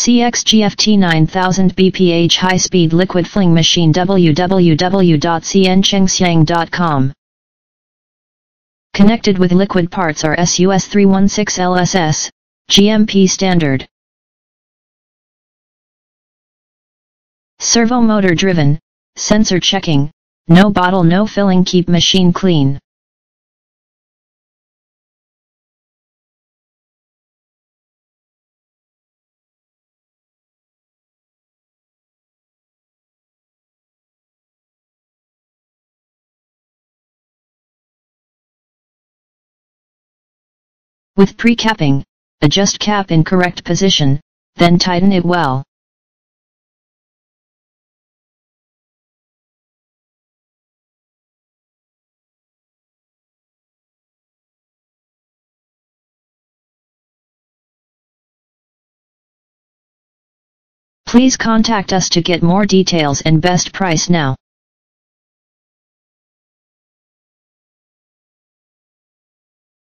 CXGFT 9000 bph high-speed liquid fling machine www.cnchengxiang.com. Connected with liquid parts are SUS 316 LSS, GMP standard. Servo motor driven, sensor checking, no bottle no filling, keep machine clean. With pre-capping, adjust cap in correct position, then tighten it well. Please contact us to get more details and best price now.